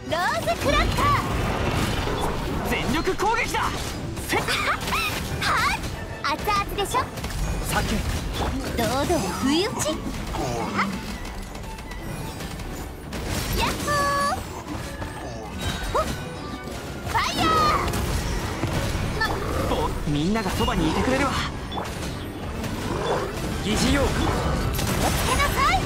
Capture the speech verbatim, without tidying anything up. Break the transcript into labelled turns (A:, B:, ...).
A: ローズクラッカー。
B: 全力攻撃だ。せっ
A: はっ熱々でしょ。
B: 酒
A: 堂々不意打ち。ヤッホー。ほっファイヤー。
B: おみんながそばにいてくれるわ。疑似用
A: 気をつけなさい。